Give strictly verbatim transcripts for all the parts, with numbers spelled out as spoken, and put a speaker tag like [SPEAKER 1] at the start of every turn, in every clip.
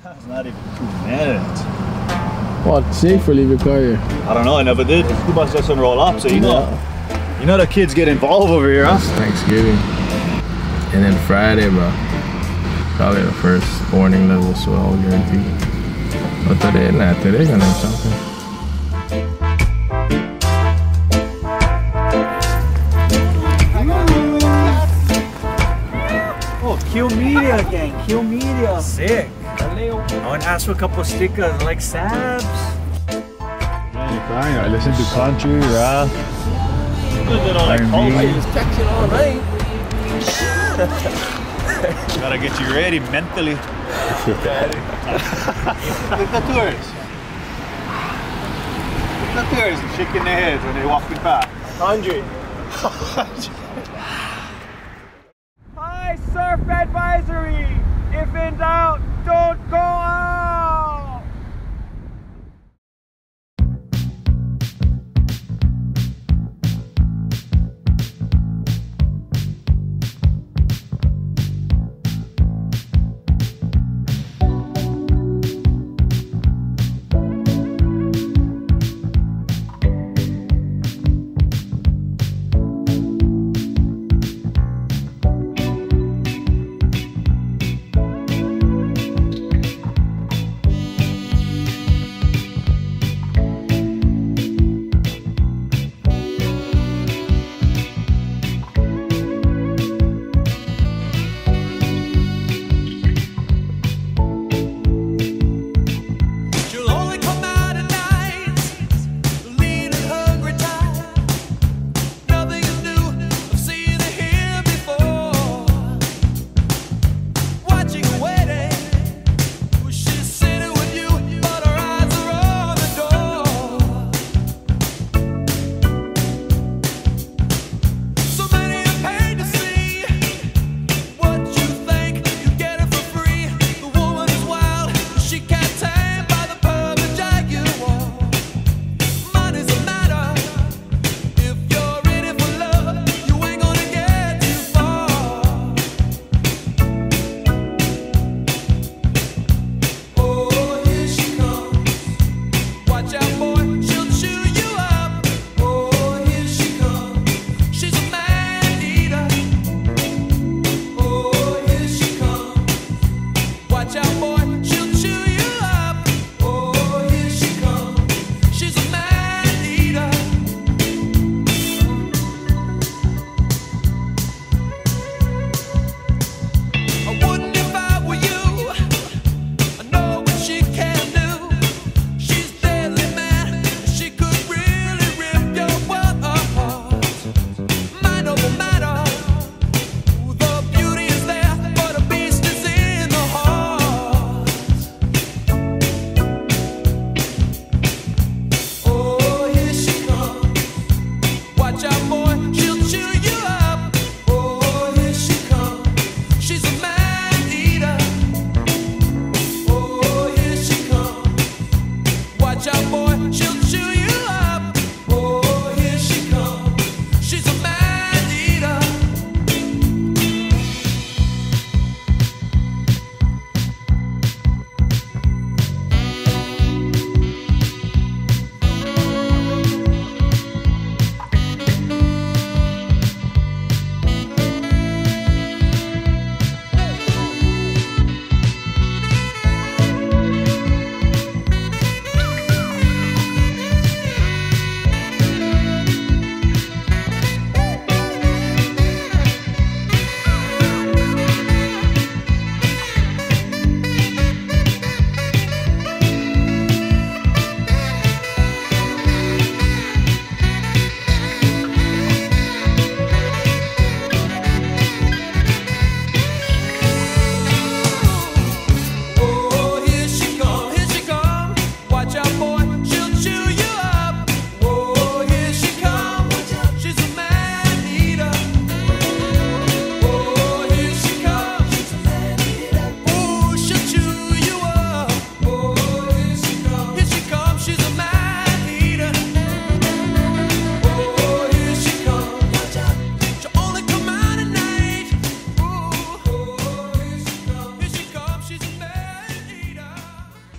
[SPEAKER 1] It's not even two minutes.
[SPEAKER 2] What, safe for leave your car here?
[SPEAKER 1] I don't know, I never did. The bus doesn't roll up, so you know.
[SPEAKER 2] Yeah.
[SPEAKER 1] You know the kids get involved over here, huh?
[SPEAKER 2] It's Thanksgiving. And then Friday, bro. Probably the first warning level, so I'll guarantee. But today, nah, today gonna have something.
[SPEAKER 1] Oh, Q Media gang, Q Media. Sick. I want to ask for a couple of stickers, like Sabs.
[SPEAKER 3] Man, you're crying. I listen to country, rap.
[SPEAKER 1] Like
[SPEAKER 2] He was texting all night.
[SPEAKER 1] Gotta get you ready mentally. Look at tourists. Look at tourists shaking their heads when they're walking past.
[SPEAKER 2] Hundred.
[SPEAKER 4] High surf advisory. If in doubt, don't go out.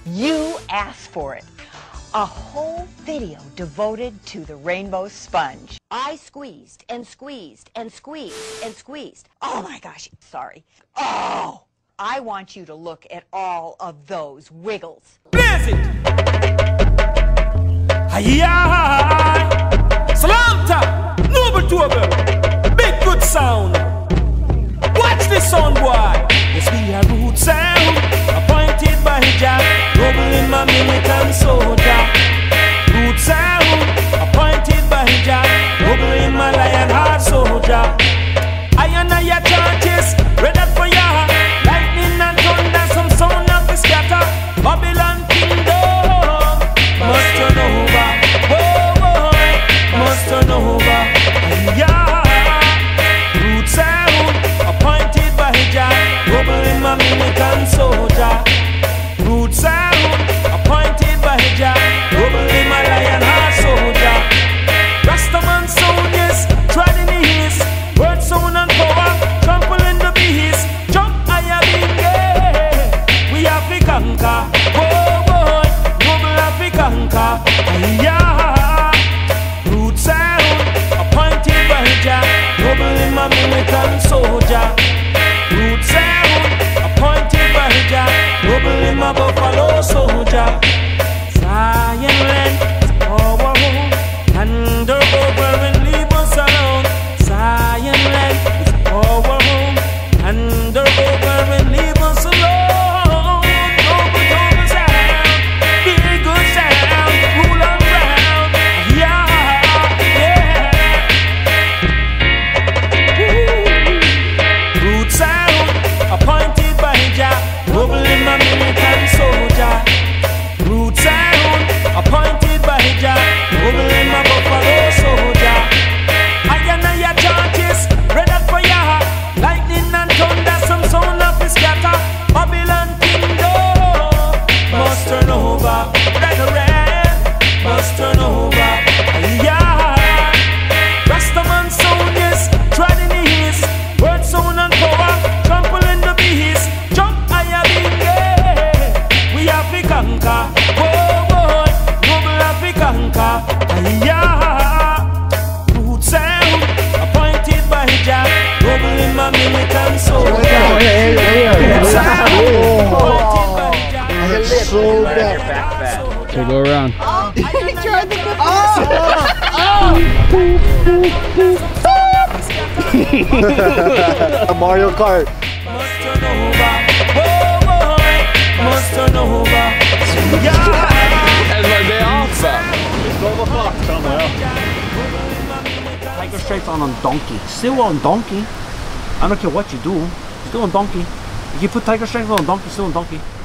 [SPEAKER 5] You asked for it. A whole video devoted to the rainbow sponge. I squeezed and squeezed and squeezed and squeezed. Oh my gosh, sorry. Oh, I want you to look at all of those wiggles.
[SPEAKER 6] Blaze it! Hiya! Salanta! Noble Tobel! Big good sound! Watch this sound, boy! Yes, we are root sound, appointed by Jah, noble in my militant soldier. Root sound, appointed by Jah, noble in my lion heart soldier. I and I your churches, ready for ya. Lightning and thunder, some sound of the scatter. Babylon kingdom must turn over. Oh boy, must turn over. Yeah. Root sound, appointed by Jah, noble in my militant soldier. Root sound, appointed by Jah, noble in my lion heart soldier. Rastaman sound, yes, tread in the east. Word sound and power, trample in the beast. Jump higher, big, yeah. We have to conquer. Oh boy, noble have to conquer. Yeah. Root sound, appointed by Jah, noble in my militant soldier. Root sound, appointed by Jah, noble in my buffalo soldier. Zion land is our home, hand her over and leave us alone. Zion land is our home, hand her over and leave us alone. Noble Tobel sound, big good sound, rule and round. Yeah, yeah. Woo. Root sound, appointed by Jah, noble in my militant soldier. Root sound, appointed by Jah, noble in my buffalo soldier. I and I your churches, ready for ya. Lightning and thunder, some sound of the scatter. Babylon kingdom must turn over. Red, red, must turn over. Yeah. Rastaman sound, yes, tread in the east. Word sound and power, trample in the beast. Jump higher, big, yeah. We have to conquer. Oh boy, noble have to conquer. Yeah. Root sound, appointed by Jah, noble in my militant soldier. Root sound, appointed by Jah.
[SPEAKER 3] So bad. Okay, go around. Mario Kart.
[SPEAKER 6] Must turn over. Oh boy, must turn over. Yeah.
[SPEAKER 2] That's my day off, bro.
[SPEAKER 7] Tiger Stripes on a donkey. Still on donkey. I don't care what you do. Still on donkey. If you put Tiger Stripes on a donkey, still on donkey.